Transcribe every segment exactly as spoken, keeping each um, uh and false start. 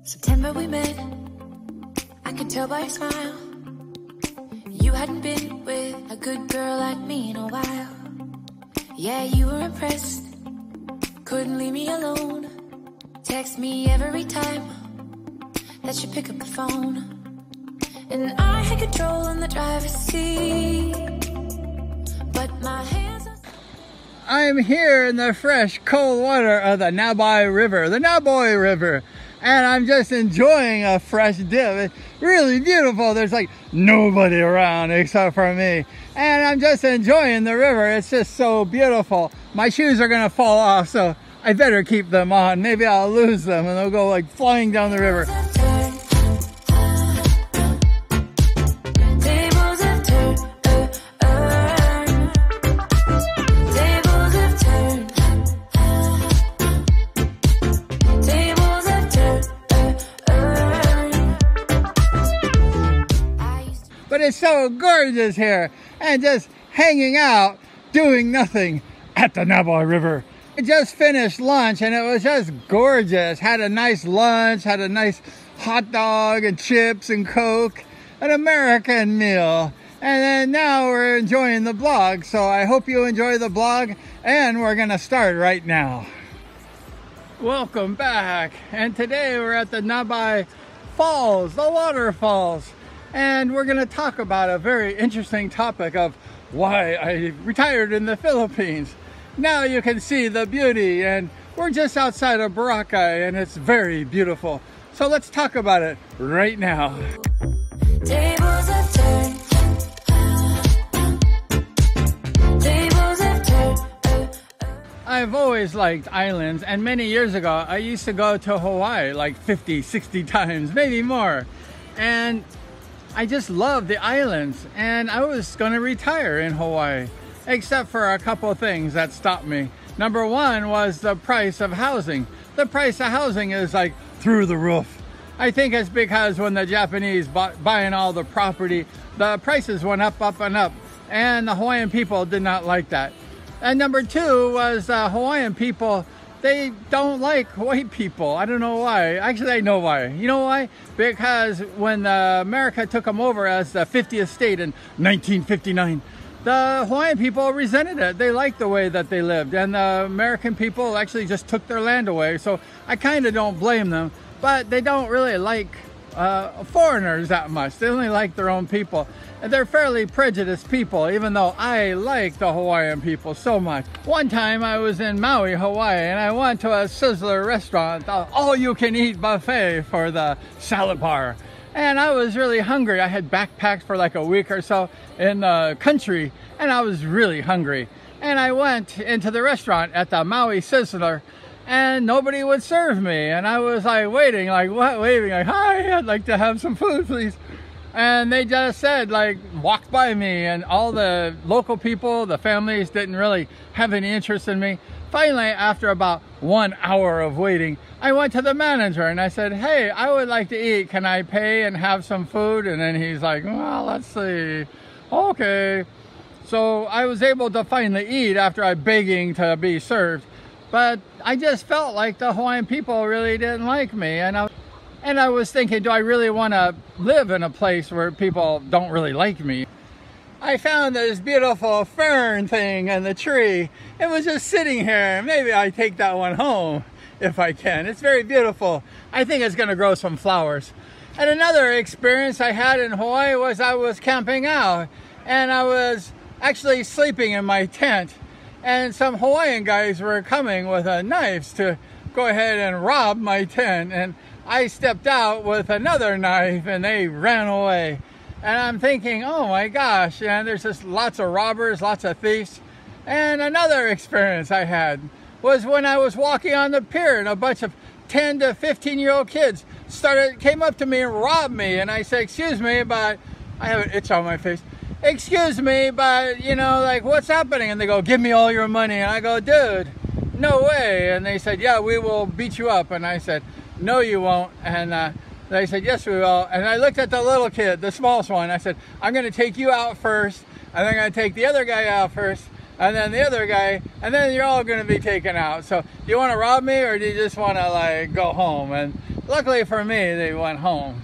September we met, I could tell by your smile. You hadn't been with a good girl like me in a while. Yeah, you were impressed, couldn't leave me alone. Text me every time that you pick up the phone. And I had control in the driver's seat, but my hands are... I'm here in the fresh, cold water of the Nabai River, the Naboy River. And I'm just enjoying a fresh dip. It's really beautiful. There's like nobody around except for me. And I'm just enjoying the river. It's just so beautiful. My shoes are gonna fall off, so I better keep them on. Maybe I'll lose them and they'll go like flying down the river. But it's so gorgeous here, and just hanging out, doing nothing at the Nabai River. I just finished lunch and it was just gorgeous. Had a nice lunch, had a nice hot dog and chips and Coke, an American meal. And then now we're enjoying the vlog, so I hope you enjoy the vlog, and we're gonna start right now. Welcome back, and today we're at the Nabai Falls, the waterfalls. And we're going to talk about a very interesting topic of why I retired in the Philippines. Now you can see the beauty, and we're just outside of Boracay and it's very beautiful. So let's talk about it right now. Tables have turned. Tables have turned. I've always liked islands, and many years ago I used to go to Hawaii like fifty, sixty times, maybe more. And I just love the islands, and I was going to retire in Hawaii, except for a couple of things that stopped me. Number one was the price of housing. The price of housing is like through the roof. I think it's because when the Japanese bought buying all the property, the prices went up, up, and up, and the Hawaiian people did not like that. And number two was the Hawaiian people, they don't like white people. I don't know why. Actually, I know why. You know why? Because when uh, America took them over as the fiftieth state in nineteen fifty-nine, the Hawaiian people resented it. They liked the way that they lived, and the American people actually just took their land away. So I kind of don't blame them, but they don't really like uh, foreigners that much. They only like their own people. And they're fairly prejudiced people, even though I like the Hawaiian people so much. One time I was in Maui, Hawaii, and I went to a Sizzler restaurant, all-you-can-eat buffet for the salad bar. And I was really hungry. I had backpacked for like a week or so in the country, and I was really hungry. And I went into the restaurant at the Maui Sizzler, and nobody would serve me. And I was like waiting, like what, waving, like, hi, I'd like to have some food, please. And they just said, like, walked by me, and all the local people, the families, didn't really have any interest in me. Finally, after about one hour of waiting, I went to the manager and I said, hey, I would like to eat. Can I pay and have some food? And then he's like, well, let's see. Okay. So I was able to finally eat after I begging to be served. But I just felt like the Hawaiian people really didn't like me. And I And I was thinking, do I really want to live in a place where people don't really like me? I found this beautiful fern thing in the tree. It was just sitting here. Maybe I take that one home if I can. It's very beautiful. I think it's going to grow some flowers. And another experience I had in Hawaii was I was camping out, and I was actually sleeping in my tent. And some Hawaiian guys were coming with uh, knives to go ahead and rob my tent. And I stepped out with another knife and they ran away. And I'm thinking, oh my gosh, and there's just lots of robbers, lots of thieves. And another experience I had was when I was walking on the pier, and a bunch of ten to fifteen year old kids started, came up to me and robbed me. And I said, excuse me, but I have an itch on my face. Excuse me, but you know, like, what's happening? And they go, give me all your money. And I go, dude, no way. And they said, yeah, we will beat you up. And I said, no, you won't. And uh, they said, yes, we will. And I looked at the little kid, the smallest one. I said, I'm going to take you out first. And I'm going to take the other guy out first. And then the other guy. And then you're all going to be taken out. So do you want to rob me, or do you just want to like go home? And Luckily for me, they went home.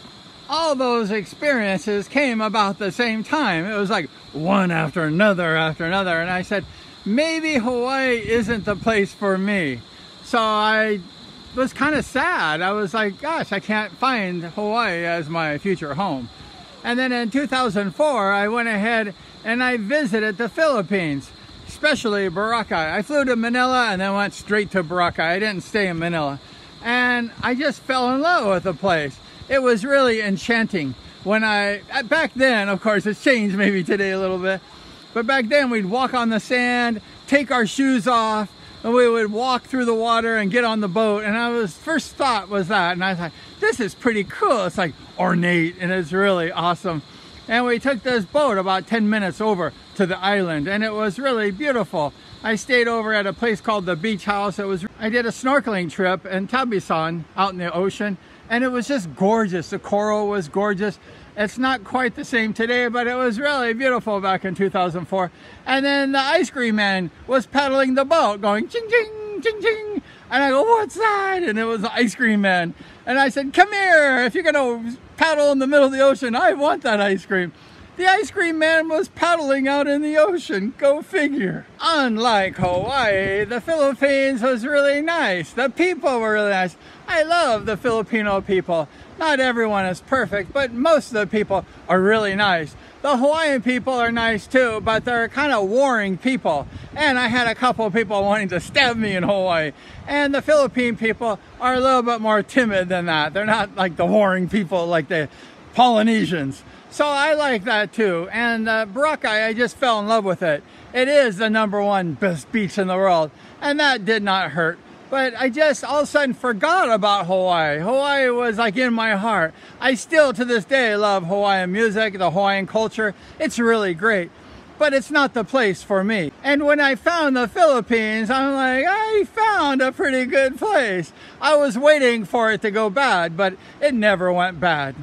All those experiences came about the same time. It was like one after another after another. And I said, maybe Hawaii isn't the place for me. So I was kind of sad. I was like, gosh, I can't find Hawaii as my future home. And then in two thousand four, I went ahead and I visited the Philippines, especially Boracay. I flew to Manila and then went straight to Boracay. I didn't stay in Manila. And I just fell in love with the place. It was really enchanting. When I, back then, of course, it's changed maybe today a little bit, but back then we'd walk on the sand, take our shoes off, and we would walk through the water and get on the boat. And I was, first thought was that, and I was like, this is pretty cool. It's like ornate and it's really awesome. And we took this boat about ten minutes over to the island, and it was really beautiful. I stayed over at a place called the Beach House. It was, I did a snorkeling trip in Tabisan out in the ocean, and it was just gorgeous. The coral was gorgeous. It's not quite the same today, but it was really beautiful back in two thousand four. And then the ice cream man was paddling the boat going ching ching ching ching. And I go, what's that? And it was the ice cream man. And I said, come here, if you're gonna paddle in the middle of the ocean, I want that ice cream. The ice cream man was paddling out in the ocean, go figure. Unlike Hawaii, the Philippines was really nice. The people were really nice. I love the Filipino people. Not everyone is perfect, but most of the people are really nice. The Hawaiian people are nice too, but they're kind of warring people. And I had a couple of people wanting to stab me in Hawaii. And the Philippine people are a little bit more timid than that. They're not like the warring people like the Polynesians. So I like that too. And uh, Boracay, I just fell in love with it. It is the number one best beach in the world. And that did not hurt. But I just all of a sudden forgot about Hawaii. Hawaii was like in my heart. I still to this day love Hawaiian music, the Hawaiian culture. It's really great. But it's not the place for me. And when I found the Philippines, I'm like, I found a pretty good place. I was waiting for it to go bad, but it never went bad.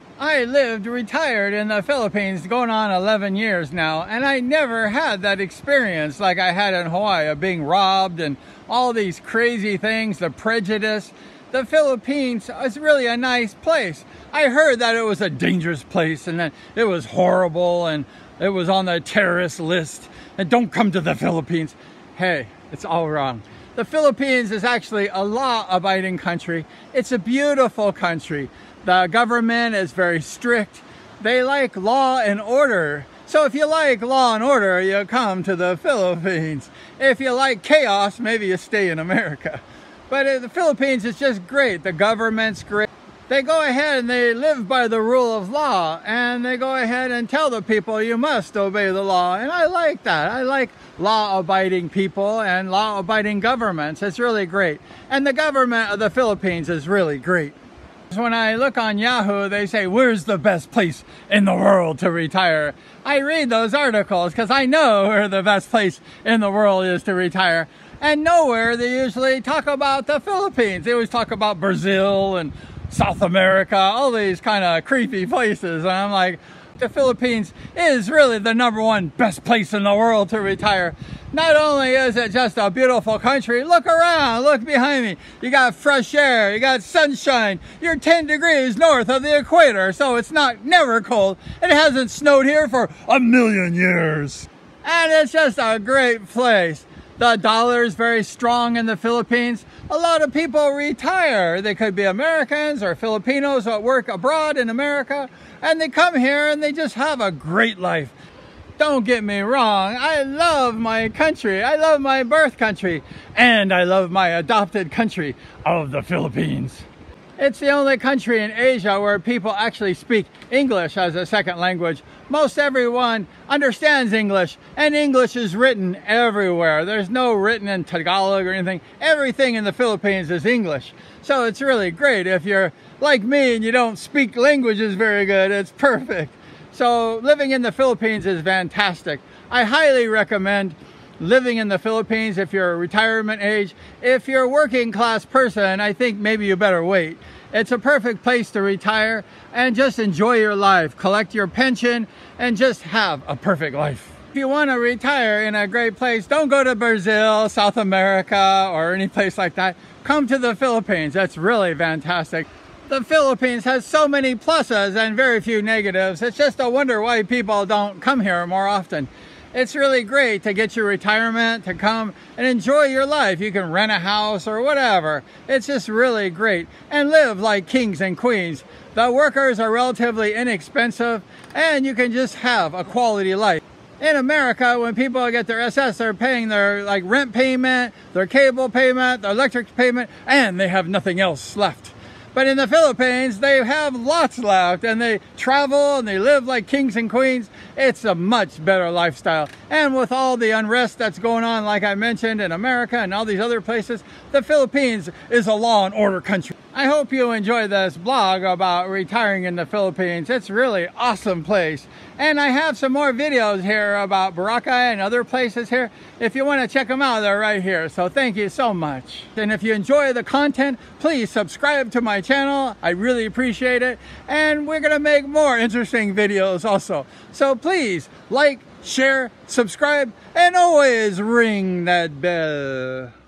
I lived retired in the Philippines going on eleven years now, and I never had that experience like I had in Hawaii of being robbed and all these crazy things, the prejudice. The Philippines is really a nice place. I heard that it was a dangerous place and that it was horrible and it was on the terrorist list and don't come to the Philippines. Hey, it's all wrong. The Philippines is actually a law-abiding country. It's a beautiful country. The government is very strict. They like law and order. So if you like law and order, you come to the Philippines. If you like chaos, maybe you stay in America. But the Philippines is just great. The government's great. They go ahead and they live by the rule of law, and they go ahead and tell the people you must obey the law. And I like that. I like law-abiding people and law-abiding governments. It's really great. And the government of the Philippines is really great. When I look on Yahoo, they say, where's the best place in the world to retire? I read those articles because I know where the best place in the world is to retire. And nowhere they usually talk about the Philippines. They always talk about Brazil and South America, all these kind of creepy places. And I'm like, the Philippines is really the number one best place in the world to retire. Not only is it just a beautiful country, look around, look behind me. You got fresh air, you got sunshine. You're ten degrees north of the equator, so it's not never cold. It hasn't snowed here for a million years. And it's just a great place. The dollar is very strong in the Philippines. A lot of people retire. They could be Americans or Filipinos that work abroad in America, and they come here and they just have a great life. Don't get me wrong, I love my country. I love my birth country, and I love my adopted country of the Philippines. It's the only country in Asia where people actually speak English as a second language. Most everyone understands English, and English is written everywhere. There's no written in Tagalog or anything. Everything in the Philippines is English. So it's really great. If you're like me and you don't speak languages very good, it's perfect. So living in the Philippines is fantastic. I highly recommend living in the Philippines if you're a retirement age. If you're a working class person, I think maybe you better wait. It's a perfect place to retire and just enjoy your life, collect your pension, and just have a perfect life. If you want to retire in a great place, don't go to Brazil, South America, or any place like that. Come to the Philippines. That's really fantastic. The Philippines has so many pluses and very few negatives. It's just a wonder why people don't come here more often. It's really great to get your retirement, to come and enjoy your life. You can rent a house or whatever. It's just really great. And live like kings and queens. The workers are relatively inexpensive and you can just have a quality life. In America, when people get their S S, they're paying their like rent payment, their cable payment, their electric payment, and they have nothing else left. But in the Philippines, they have lots left and they travel and they live like kings and queens. It's a much better lifestyle. And with all the unrest that's going on, like I mentioned, in America and all these other places, the Philippines is a law and order country. I hope you enjoy this blog about retiring in the Philippines. It's a really awesome place. And I have some more videos here about Boracay and other places here. If you want to check them out, they're right here. So thank you so much. And if you enjoy the content, please subscribe to my channel. I really appreciate it. And we're going to make more interesting videos also. So please like, share, subscribe, and always ring that bell.